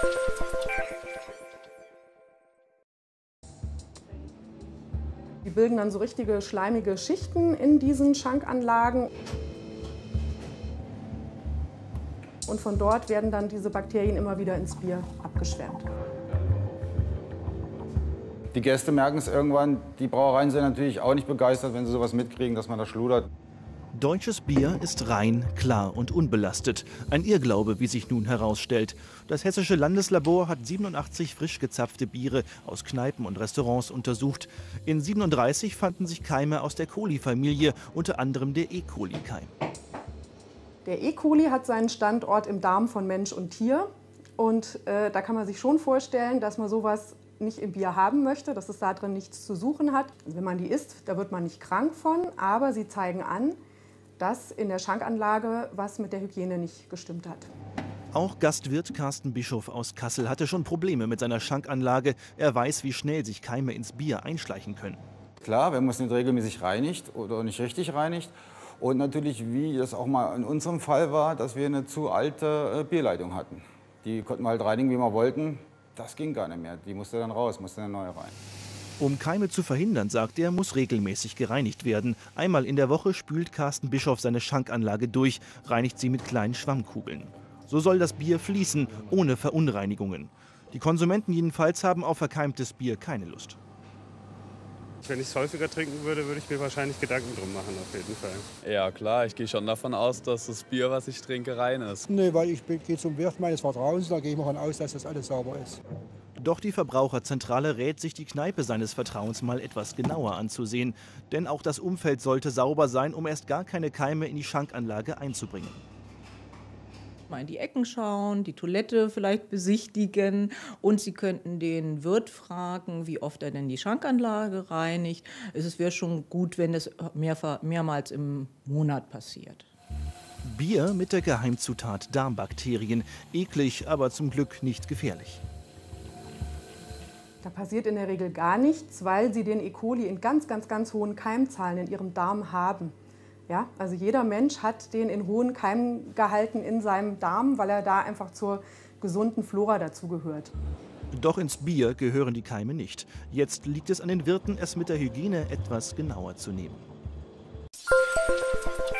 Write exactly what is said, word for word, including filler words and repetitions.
Die bilden dann so richtige schleimige Schichten in diesen Schankanlagen. Und von dort werden dann diese Bakterien immer wieder ins Bier abgeschwemmt. Die Gäste merken es irgendwann. Die Brauereien sind natürlich auch nicht begeistert, wenn sie sowas mitkriegen, dass man da schludert. Deutsches Bier ist rein, klar und unbelastet. Ein Irrglaube, wie sich nun herausstellt. Das Hessische Landeslabor hat siebenundachtzig frisch gezapfte Biere aus Kneipen und Restaurants untersucht. In siebenunddreißig fanden sich Keime aus der Coli-Familie, unter anderem der E. coli-Keim. Der E. coli hat seinen Standort im Darm von Mensch und Tier. Und äh, da kann man sich schon vorstellen, dass man sowas nicht im Bier haben möchte, dass es da drin nichts zu suchen hat. Wenn man die isst, da wird man nicht krank von, aber sie zeigen an, dass in der Schankanlage was mit der Hygiene nicht gestimmt hat. Auch Gastwirt Carsten Bischof aus Kassel hatte schon Probleme mit seiner Schankanlage. Er weiß, wie schnell sich Keime ins Bier einschleichen können. Klar, wenn man es nicht regelmäßig reinigt oder nicht richtig reinigt. Und natürlich, wie das auch mal in unserem Fall war, dass wir eine zu alte Bierleitung hatten. Die konnten wir halt reinigen, wie wir wollten. Das ging gar nicht mehr. Die musste dann raus, musste eine neue rein. Um Keime zu verhindern, sagt er, muss regelmäßig gereinigt werden. Einmal in der Woche spült Carsten Bischof seine Schankanlage durch, reinigt sie mit kleinen Schwammkugeln. So soll das Bier fließen, ohne Verunreinigungen. Die Konsumenten jedenfalls haben auf verkeimtes Bier keine Lust. Wenn ich es häufiger trinken würde, würde ich mir wahrscheinlich Gedanken drum machen, auf jeden Fall. Ja klar, ich gehe schon davon aus, dass das Bier, was ich trinke, rein ist. Nee, weil ich gehe zum Wirt meines Vertrauens, da gehe ich davon aus, dass das alles sauber ist. Doch die Verbraucherzentrale rät, sich die Kneipe seines Vertrauens mal etwas genauer anzusehen. Denn auch das Umfeld sollte sauber sein, um erst gar keine Keime in die Schankanlage einzubringen. Mal in die Ecken schauen, die Toilette vielleicht besichtigen und Sie könnten den Wirt fragen, wie oft er denn die Schankanlage reinigt. Es wäre schon gut, wenn es mehr, mehrmals im Monat passiert. Bier mit der Geheimzutat Darmbakterien. Eklig, aber zum Glück nicht gefährlich. Da passiert in der Regel gar nichts, weil sie den E. coli in ganz, ganz, ganz hohen Keimzahlen in ihrem Darm haben. Ja, also jeder Mensch hat den in hohen Keimgehalten in seinem Darm, weil er da einfach zur gesunden Flora dazugehört. Doch ins Bier gehören die Keime nicht. Jetzt liegt es an den Wirten, es mit der Hygiene etwas genauer zu nehmen.